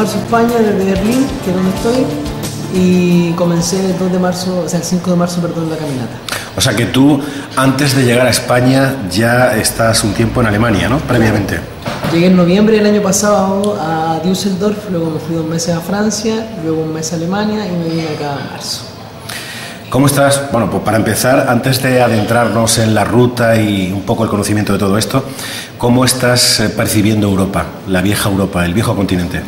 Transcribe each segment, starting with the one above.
conocí España desde Berlín, que es donde estoy, y comencé el 2 de marzo, o sea, el 5 de marzo, perdón, la caminata. O sea que tú, antes de llegar a España, ya estás un tiempo en Alemania, ¿no? Previamente. Llegué en noviembre del año pasado a Düsseldorf, luego me fui 2 meses a Francia, luego 1 mes a Alemania y me vine acá en marzo. ¿Cómo estás? Bueno, pues para empezar, antes de adentrarnos en la ruta y un poco el conocimiento de todo esto, ¿cómo estás percibiendo Europa, la vieja Europa, el viejo continente?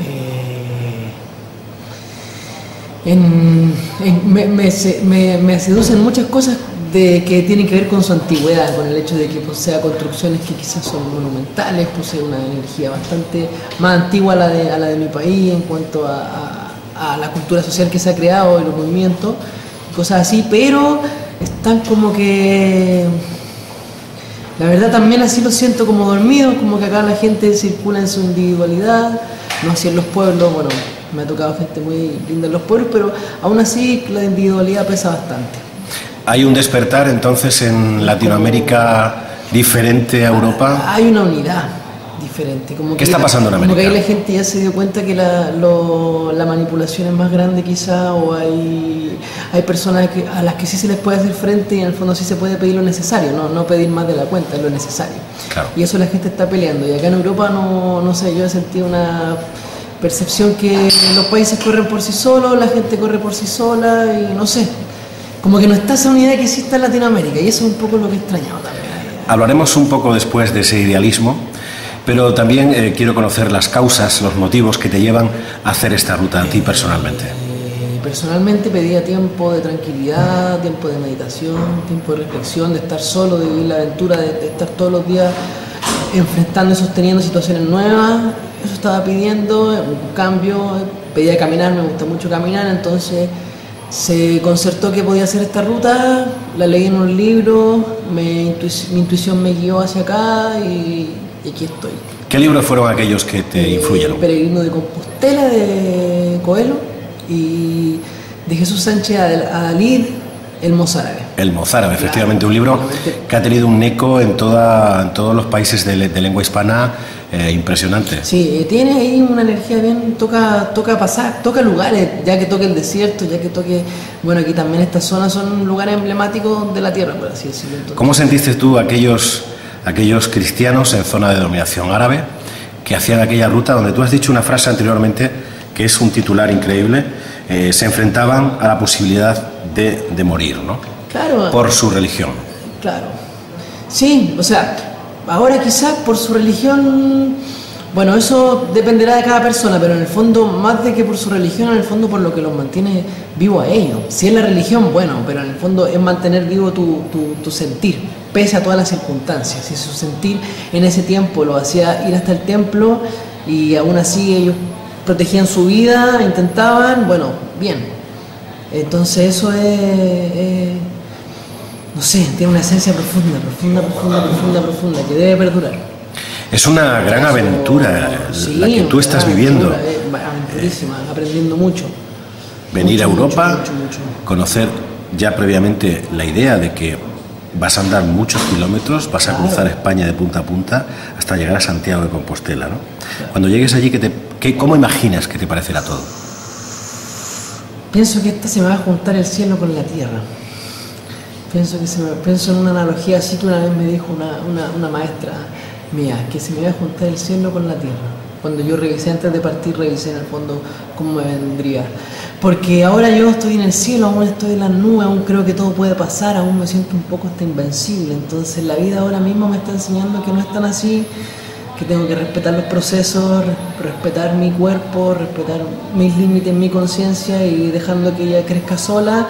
Me seducen muchas cosas que tienen que ver con su antigüedad, con el hecho de que posea construcciones que quizás son monumentales, posee una energía bastante más antigua a la de mi país en cuanto a la cultura social que se ha creado y los movimientos, cosas así, pero están como que, la verdad también así lo siento como dormido, como que acá la gente circula en su individualidad, no así en los pueblos, bueno, me ha tocado gente muy linda en los pueblos, pero aún así la individualidad pesa bastante. ¿Hay un despertar entonces en Latinoamérica diferente a Europa? Hay una unidad diferente. Como ¿Qué está pasando en América? Como que ahí la gente ya se dio cuenta que la manipulación es más grande quizá, o hay personas a las que sí se les puede hacer frente y en el fondo sí se puede pedir lo necesario, no pedir más de la cuenta, es lo necesario. Claro. Y eso la gente está peleando. Y acá en Europa no sé, yo he sentido una percepción que los países corren por sí solos, la gente corre por sí sola y no sé. Como que no está esa unidad que existe en Latinoamérica, y eso es un poco lo que he extrañado también. Hablaremos un poco después de ese idealismo, pero también quiero conocer las causas, los motivos que te llevan a hacer esta ruta a ti personalmente. Personalmente pedía tiempo de tranquilidad, tiempo de meditación, tiempo de reflexión, de estar solo, de vivir la aventura, de estar todos los días enfrentando y sosteniendo situaciones nuevas. Eso estaba pidiendo, un cambio, pedía caminar, me gusta mucho caminar, entonces se concertó que podía hacer esta ruta, la leí en un libro, mi intuición me guió hacia acá y aquí estoy. ¿Qué libros fueron aquellos que te influyeron? Peregrino de Compostela, de Coelho, y de Jesús Sánchez Adalid, El Mozárabe. El Mozárabe, efectivamente, un libro que ha tenido un eco en todos los países de lengua hispana impresionante. Sí, tiene ahí una energía bien, toca pasar, toca lugares, ya que toque el desierto, ya que toque, bueno, aquí también estas zonas son lugares emblemáticos de la tierra, por así decirlo. Entonces, ¿cómo sentiste tú aquellos cristianos en zona de dominación árabe que hacían aquella ruta donde tú has dicho una frase anteriormente que es un titular increíble, se enfrentaban a la posibilidad de morir, ¿no? Claro. Por su religión. Claro. Sí, o sea, ahora quizás por su religión, bueno, eso dependerá de cada persona, pero en el fondo, más de que por su religión, en el fondo por lo que los mantiene vivo a ellos. Si es la religión, bueno, pero en el fondo es mantener vivo tu sentir, pese a todas las circunstancias. Si su sentir en ese tiempo lo hacía ir hasta el templo y aún así ellos protegían su vida, intentaban, bueno, bien. Entonces eso es no sé, tiene una esencia profunda, que debe perdurar. Es una gran aventura sí, la que tú estás viviendo. Aventurísima, aprendiendo mucho. Venir a Europa, mucho. Conocer ya previamente la idea de que vas a andar muchos kilómetros, vas a cruzar España de punta a punta hasta llegar a Santiago de Compostela, ¿no? Claro. Cuando llegues allí, ¿cómo imaginas que te parecerá todo? Pienso que se me va a juntar el cielo con la tierra. Pienso en una analogía así que una vez me dijo una maestra mía, que se me iba a juntar el cielo con la tierra. Cuando yo revisé, antes de partir, revisé en el fondo cómo me vendría. Porque ahora yo estoy en el cielo, aún estoy en las nubes, aún creo que todo puede pasar, aún me siento un poco hasta invencible. Entonces la vida ahora mismo me está enseñando que no es tan así, que tengo que respetar los procesos, respetar mi cuerpo, respetar mis límites, mi conciencia y dejando que ella crezca sola.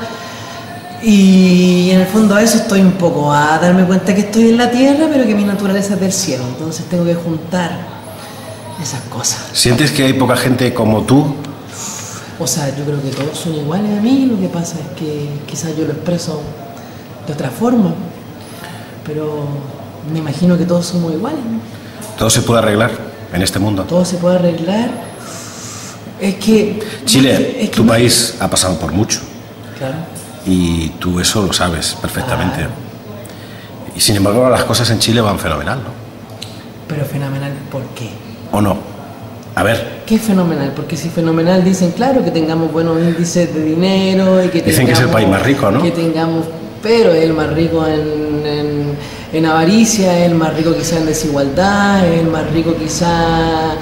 Y en el fondo a eso estoy un poco, a darme cuenta que estoy en la tierra, pero que mi naturaleza es del cielo. Entonces tengo que juntar esas cosas. ¿Sientes que hay poca gente como tú? O sea, yo creo que todos son iguales a mí, lo que pasa es que quizás yo lo expreso de otra forma, pero me imagino que todos somos iguales, ¿no? ¿Todo se puede arreglar en este mundo? Todo se puede arreglar. Es que... Chile, tu país ha pasado por mucho. Claro. Y tú eso lo sabes perfectamente. Y sin embargo las cosas en Chile van fenomenal, ¿no? Pero fenomenal, ¿por qué? ¿O no? A ver. ¿Qué es fenomenal? Porque si fenomenal dicen, claro, que tengamos buenos índices de dinero y que dicen que es el país más rico, ¿no? Que tengamos, pero es el más rico en avaricia, es el más rico quizá en desigualdad, es el más rico quizá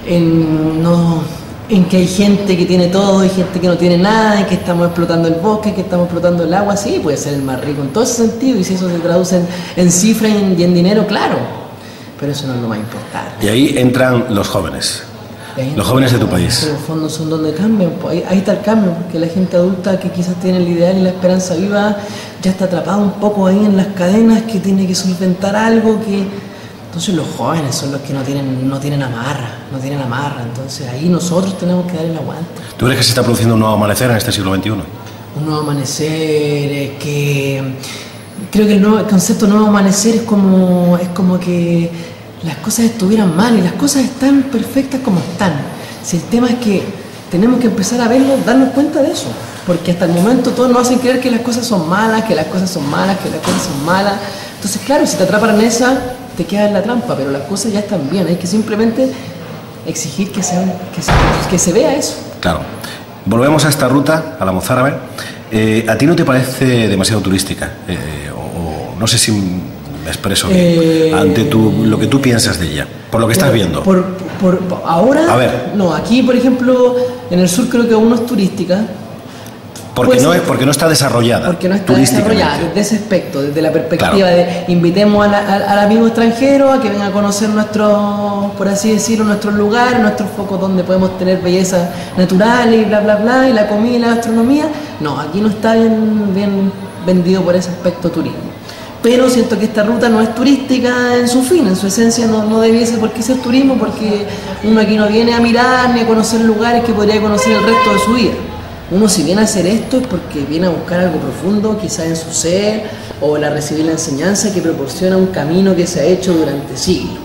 en que hay gente que tiene todo y gente que no tiene nada, y que estamos explotando el bosque, que estamos explotando el agua. Sí, puede ser el más rico en todo ese sentido, y si eso se traduce en cifras y en dinero, claro, pero eso no es lo más importante. Y ahí entran los jóvenes. Los jóvenes de tu país. En el fondo son donde cambian, pues ahí está el cambio, porque la gente adulta que quizás tiene el ideal y la esperanza viva ya está atrapada un poco ahí en las cadenas, que tiene que solventar algo que... Entonces los jóvenes son los que no tienen amarra, entonces ahí nosotros tenemos que dar el aguante. ¿Tú crees que se está produciendo un nuevo amanecer en este siglo XXI? Un nuevo amanecer, que creo que el concepto nuevo amanecer es como que las cosas estuvieran mal, y las cosas están perfectas como están. Si el tema es que tenemos que empezar a verlo, darnos cuenta de eso, porque hasta el momento todos nos hacen creer que las cosas son malas, que las cosas son malas, que las cosas son malas. Entonces, claro, si te atrapan en esa, te quedas en la trampa, pero las cosas ya están bien. Hay que simplemente exigir que se vea eso. Claro. Volvemos a esta ruta, a la Mozárabe. ¿A ti no te parece demasiado turística? O no sé si me expreso bien, ante lo que tú piensas de ella, por lo que estás viendo. Ahora, a ver. No, aquí por ejemplo, en el sur creo que aún no es turística. Porque no está desarrollada. Porque no está desarrollada desde ese aspecto, desde la perspectiva de invitemos al amigo extranjero a que venga a conocer nuestros, por así decirlo, nuestros lugares, nuestros focos donde podemos tener belleza natural y bla bla bla, y la comida y la gastronomía. No, aquí no está bien vendido por ese aspecto turismo. Pero siento que esta ruta no es turística en su fin, en su esencia no debiese por qué ser turismo, porque uno aquí no viene a mirar ni a conocer lugares que podría conocer el resto de su vida. Uno si viene a hacer esto es porque viene a buscar algo profundo, quizás en su ser, o a recibir la enseñanza que proporciona un camino que se ha hecho durante siglos.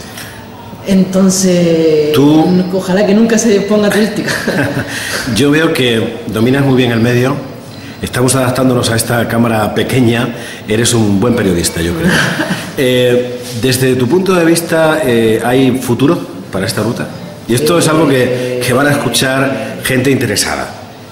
Entonces, ojalá que nunca se ponga turística. Yo veo que dominas muy bien el medio, estamos adaptándonos a esta cámara pequeña, eres un buen periodista, yo creo. Desde tu punto de vista, ¿hay futuro para esta ruta? Y esto es algo que van a escuchar gente interesada.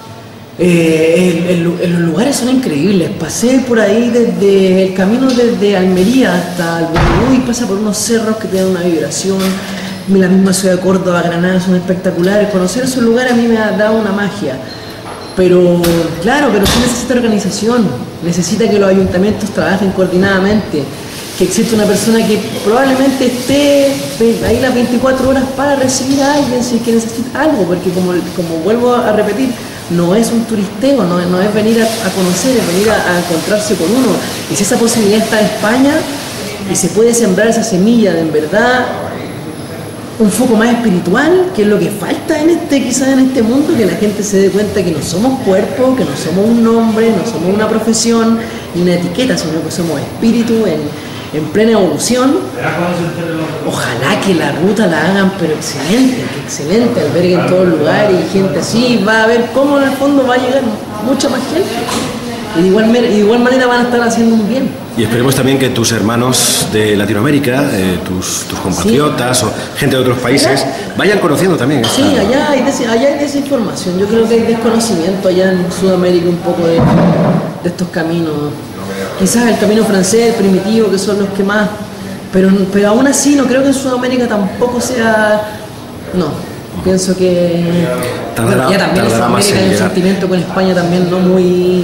Los lugares son increíbles. Pasé por ahí desde el camino desde Almería hasta el Buenos y pasa por unos cerros que tienen una vibración. La misma ciudad de Córdoba, Granada son espectaculares. Conocer esos lugares a mí me ha dado una magia. Pero claro, pero sí necesita organización, necesita que los ayuntamientos trabajen coordinadamente, que exista una persona que probablemente esté ahí las 24 horas para recibir a alguien si es que necesita algo, porque como vuelvo a repetir, no es un turisteo, no es venir a conocer, es venir a encontrarse con uno. Y si esa posibilidad está en España y se puede sembrar esa semilla de en verdad un foco más espiritual, que es lo que falta quizás en este mundo, que la gente se dé cuenta que no somos cuerpo, que no somos un nombre, no somos una profesión ni una etiqueta, sino que somos espíritu en plena evolución. Ojalá que la ruta la hagan, pero excelente, alberguen todos los lugares y gente así, va a ver cómo en el fondo va a llegar mucha más gente. Y de igual manera van a estar haciendo un bien. Y esperemos también que tus hermanos de Latinoamérica, tus compatriotas o gente de otros países, vayan conociendo también. Sí, allá hay desinformación. Yo creo que hay desconocimiento allá en Sudamérica un poco de estos caminos. Quizás el camino francés, el primitivo, que son los que más... Pero aún así no creo que en Sudamérica tampoco sea... No, pienso que... ya también en Sudamérica hay un sentimiento con España también no muy...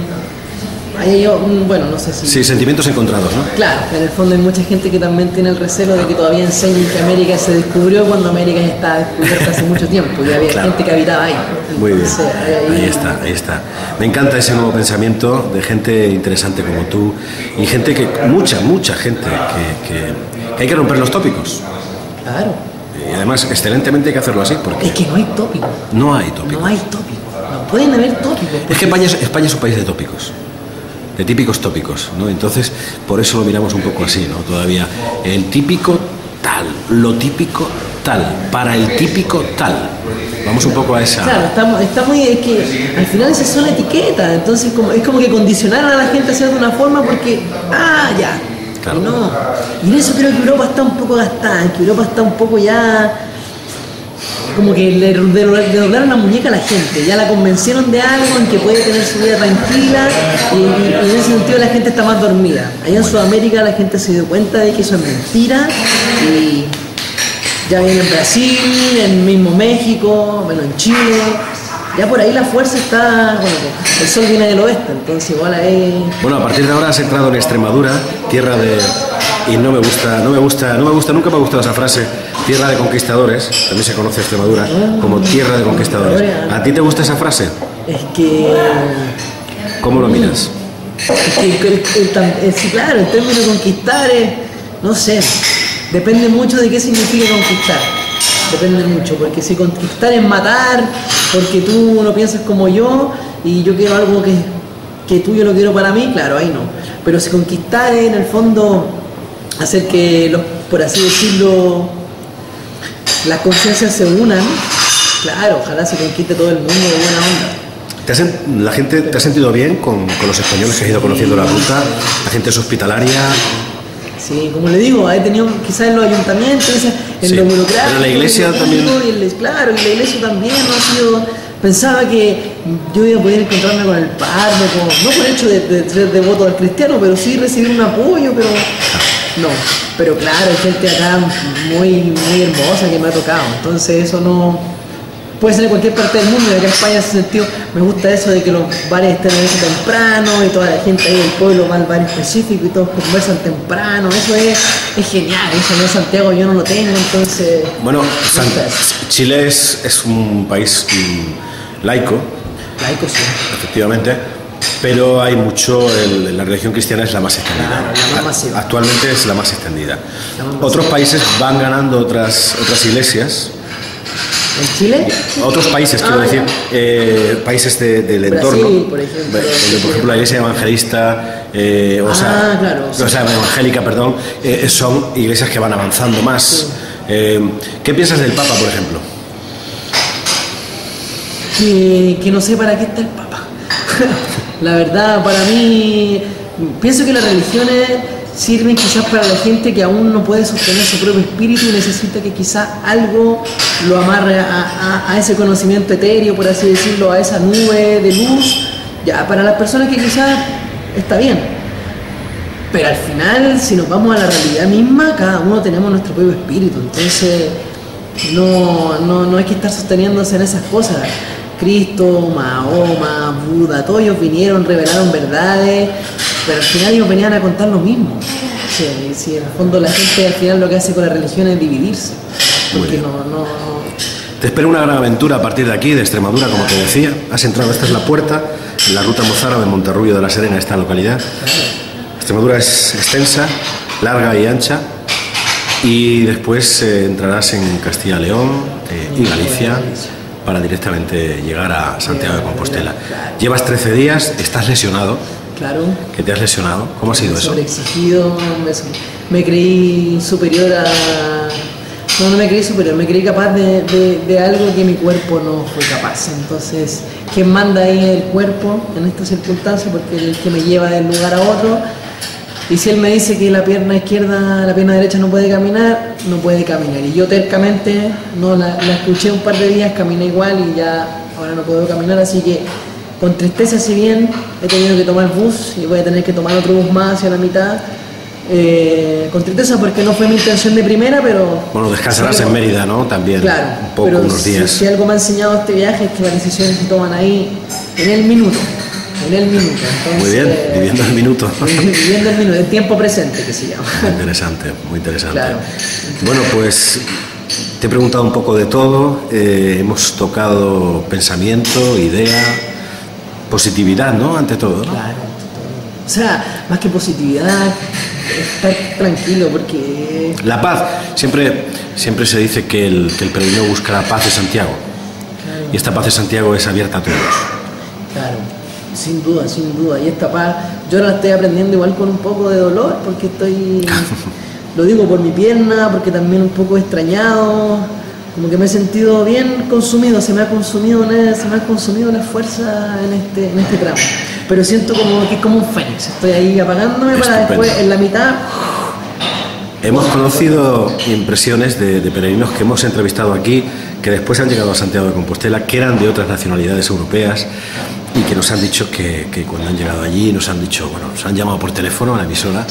bueno, no sé si... Sí, sentimientos encontrados, ¿no? Claro, en el fondo hay mucha gente que también tiene el recelo de que todavía enseñen que América se descubrió cuando América ya estaba descubierta hace mucho tiempo y había gente que habitaba ahí. Muy bien, ahí está. Me encanta ese nuevo pensamiento de gente interesante como tú y gente mucha gente que hay que romper los tópicos. Claro. Y además, excelentemente hay que hacerlo así porque... Es que no hay tópicos. No hay tópicos. No pueden haber tópicos. Es que España es un país de tópicos. De típicos tópicos, ¿no? Entonces, por eso lo miramos un poco así, ¿no? Todavía, el típico tal, lo típico tal, para el típico tal. Vamos un poco a esa... Claro, está muy... Es que al final esas son etiquetas, entonces es como que condicionaron a la gente a hacer de una forma porque... ya. Claro. Y no. Y en eso creo que Europa está un poco gastada, que Europa está un poco ya... como que le doblaron la muñeca a la gente, ya la convencieron de algo en que puede tener su vida tranquila y en ese sentido la gente está más dormida. Allá en Sudamérica la gente se dio cuenta de que eso es mentira y ya viene en Brasil, en mismo México, bueno, en Chile, ya por ahí la fuerza está, bueno, el sol viene del oeste, entonces igual ahí... Bueno, a partir de ahora has entrado en Extremadura, tierra de... Y nunca me ha gustado esa frase, tierra de conquistadores, también se conoce Extremadura como tierra de conquistadores. ¿A ti te gusta esa frase? Es que... ¿Cómo lo miras? Es que, sí, claro, el término conquistar es, no sé, depende mucho de qué significa conquistar. Depende mucho, porque si conquistar es matar, porque tú no piensas como yo y yo quiero algo que tú yo lo quiero para mí, claro, ahí no. Pero si conquistar es en el fondo hacer que, por así decirlo, las conciencias se unan, claro, ojalá se conquiste todo el mundo de buena onda. ¿La gente te ha sentido bien con los españoles que has ido conociendo la ruta? ¿La gente es hospitalaria? Sí, como le digo, he tenido quizás en los ayuntamientos, en lo burocrático. Pero la iglesia también. Claro, y la iglesia también no ha sido... Pensaba que yo iba a poder encontrarme con el párroco, no por el hecho de ser devoto al cristiano, pero sí recibir un apoyo, pero... No, pero claro, hay gente acá muy hermosa que me ha tocado, entonces eso no... Puede ser en cualquier parte del mundo, y acá en España en ese sentido me gusta eso de que los bares estén abiertos temprano y toda la gente ahí del pueblo va al bar específico y todos conversan temprano, eso es genial, eso en Santiago yo no lo tengo, entonces... Bueno, Chile es un país laico. Laico, sí. Efectivamente, pero hay mucho, la religión cristiana es la más extendida. Claro, la más masiva. Actualmente es la más extendida. Otros países van ganando otras iglesias. ¿En Chile? Otros países, quiero decir, países del Brasil, entorno. por ejemplo. Por ejemplo, la iglesia evangelista, claro, sí. o sea, evangélica, perdón, son iglesias que van avanzando más. Sí. ¿Qué piensas del Papa, por ejemplo? Que no sé para qué está el Papa. La verdad, para mí, pienso que las religiones sirven quizás para la gente que aún no puede sostener su propio espíritu y necesita que quizás algo lo amarre a ese conocimiento etéreo, por así decirlo, a esa nube de luz. Ya, para las personas que quizás está bien. Pero al final, si nos vamos a la realidad misma, cada uno tenemos nuestro propio espíritu. Entonces, no hay que estar sosteniéndose en esas cosas. Cristo, Mahoma, Buda, todos ellos vinieron, revelaron verdades, pero al final ellos venían a contar lo mismo. Si en el fondo la gente al final lo que hace con la religión es dividirse. Porque no... Te espera una gran aventura a partir de aquí, de Extremadura, como te decía. Has entrado, esta es la puerta, en la ruta mozárabe, en Monterrubio de la Serena, esta localidad. Extremadura es extensa, larga y ancha. Y después entrarás en Castilla-León y Galicia para directamente llegar a Santiago de Compostela. Llevas 13 días, estás lesionado. Claro. ¿Que te has lesionado? ¿Cómo ha sido eso? Sobreexigido, me creí superior a... No me creí superior, me creí capaz de algo que mi cuerpo no fue capaz. Entonces, ¿quién manda ahí el cuerpo en estas circunstancias? Porque es el que me lleva de un lugar a otro. Y si él me dice que la pierna derecha no puede caminar, no puede caminar. Y yo tercamente no la escuché un par de días, caminé igual y ya ahora no puedo caminar. Así que con tristeza, si bien he tenido que tomar bus y voy a tener que tomar otro bus más hacia la mitad, con tristeza porque no fue mi intención de primera, pero... Bueno, descansarás en Mérida, ¿no? También, claro, un poco, pero unos días. Si algo me ha enseñado este viaje es que las decisiones se toman ahí en el minuto. Entonces, muy bien, viviendo el minuto. Viviendo el minuto, el tiempo presente que se llama. Muy interesante, muy interesante. Claro. Bueno, pues te he preguntado un poco de todo, hemos tocado pensamiento, idea, positividad, ¿no? Ante todo, ¿no? Claro. O sea, más que positividad, estar tranquilo porque... La paz, siempre se dice que el peregrino busca la paz de Santiago. Claro. Y esta paz de Santiago es abierta a todos. Claro. Sin duda. Y esta paz, yo ahora la estoy aprendiendo igual con un poco de dolor, porque lo digo por mi pierna, porque también un poco extrañado, como que me he sentido bien consumido, se me ha consumido la fuerza en este tramo. Pero siento como que es como un fénix, estoy ahí apagándome para después, en la mitad, Hemos conocido impresiones de peregrinos que hemos entrevistado aquí, que después han llegado a Santiago de Compostela, que eran de otras nacionalidades europeas y que nos han dicho que cuando han llegado allí nos han dicho, bueno, nos han llamado por teléfono a la emisora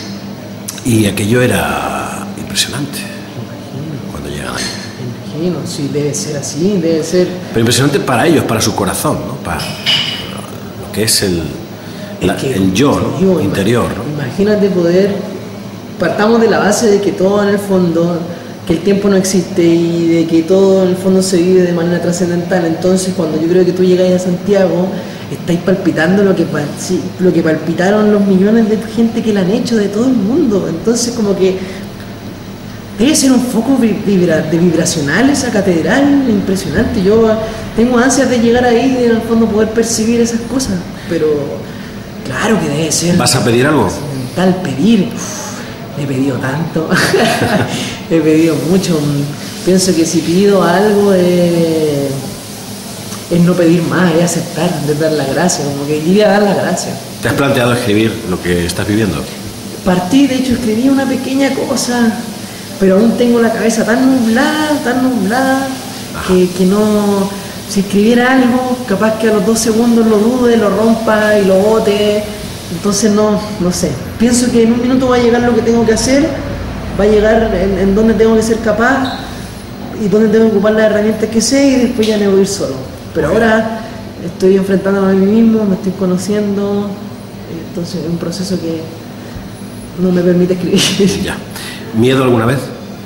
y aquello era impresionante cuando llegan allí. Imagino, sí, debe ser así, debe ser... Pero impresionante para ellos, para su corazón, ¿no? Para lo que es el yo, ¿no? Interior, ¿no? Imagínate poder... Partamos de la base de que todo en el fondo, que el tiempo no existe y de que todo en el fondo se vive de manera trascendental. Entonces cuando yo creo que tú llegáis a Santiago, estáis palpitando lo que palpitaron los millones de gente que la han hecho de todo el mundo. Entonces como que debe ser un foco vibracional esa catedral, impresionante. Yo tengo ansias de llegar ahí y en el fondo poder percibir esas cosas, pero claro que debe ser... ¿Vas a pedir algo? Tal pedir... He pedido tanto, he pedido mucho. Pienso que si pido algo es no pedir más, es aceptar, es dar la gracia, como que iría a dar la gracia. ¿Te has planteado escribir lo que estás viviendo? Partí, de hecho escribí una pequeña cosa, pero aún tengo la cabeza tan nublada, que no... Si escribiera algo, capaz que a los 2 segundos lo dude, lo rompa y lo bote. Entonces no sé, pienso que en un minuto va a llegar lo que tengo que hacer, va a llegar en donde tengo que ser capaz y donde tengo que ocupar las herramientas que sé y después ya me voy a ir solo. Pero ahora estoy enfrentándome a mí mismo, me estoy conociendo, entonces es un proceso que no me permite escribir. Ya. ¿Miedo alguna vez?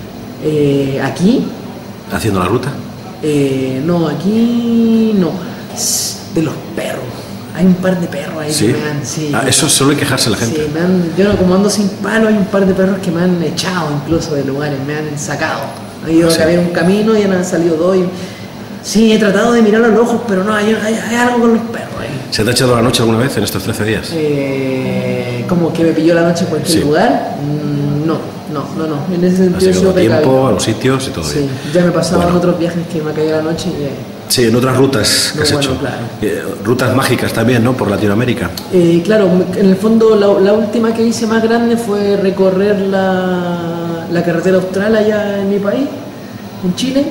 ¿Aquí? ¿Haciendo la ruta? No, aquí no, de los perros. Hay un par de perros ahí ¿Sí? que me han... Sí, eso suele quejarse la gente. Sí, yo no, como ando sin palo, hay un par de perros que me han echado incluso de lugares, me han sacado. He ido a cambiar un camino y han salido 2. Sí, he tratado de mirar a los ojos, pero no, hay algo con los perros ahí. ¿Se te ha echado la noche alguna vez en estos 13 días? ¿Como que me pilló la noche en cualquier lugar? No. En ese sentido ¿Has llegado a tiempo, a los sitios y todo bien? Sí, ya me pasaba en otros viajes que me ha caído la noche y... Sí, en otras rutas que has hecho. Claro. Rutas mágicas también, ¿no? Por Latinoamérica. Claro, en el fondo la última que hice más grande fue recorrer la carretera austral allá en mi país, en Chile,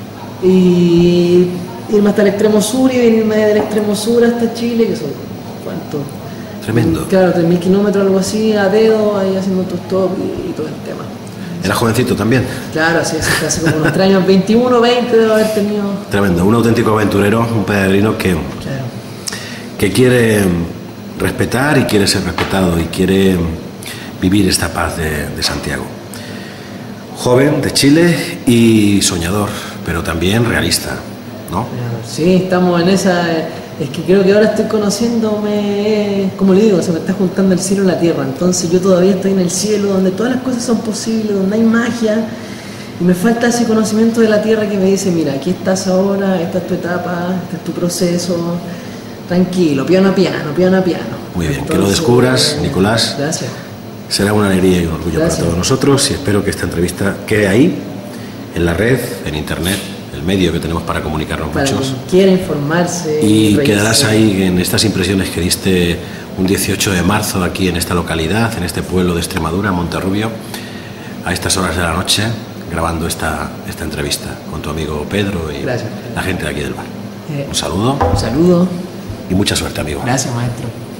y irme hasta el extremo sur y venirme del extremo sur hasta Chile, que son, ¿cuánto? Tremendo. Claro, 3.000 kilómetros, algo así, a dedo, ahí haciendo autostop y todo el tema. ¿Era jovencito también? Claro, sí, hace como unos 3 años, 21, 20 debo haber tenido. Tremendo, un auténtico aventurero, un peregrino que quiere respetar y quiere ser respetado y quiere vivir esta paz de Santiago. Joven, de Chile y soñador, pero también realista, ¿no? Sí, estamos en esa... Es que creo que ahora estoy conociéndome, como le digo, se me está juntando el cielo y la tierra, entonces yo todavía estoy en el cielo, donde todas las cosas son posibles, donde hay magia, y me falta ese conocimiento de la tierra que me dice, mira, aquí estás ahora, esta es tu etapa, este es tu proceso, tranquilo, piano a piano. Muy bien, entonces, que lo descubras, Nicolás. Gracias. Será una alegría y un orgullo para todos nosotros, y espero que esta entrevista quede ahí, en la red, en internet, el medio que tenemos para comunicarnos para muchos. Quien quiera informarse. Y quedarás ahí en estas impresiones que diste un 18 de marzo aquí en esta localidad, en este pueblo de Extremadura, Monterrubio, a estas horas de la noche, grabando esta entrevista con tu amigo Pedro y la gente de aquí del bar. Un saludo. Un saludo. Y mucha suerte, amigo. Gracias, maestro.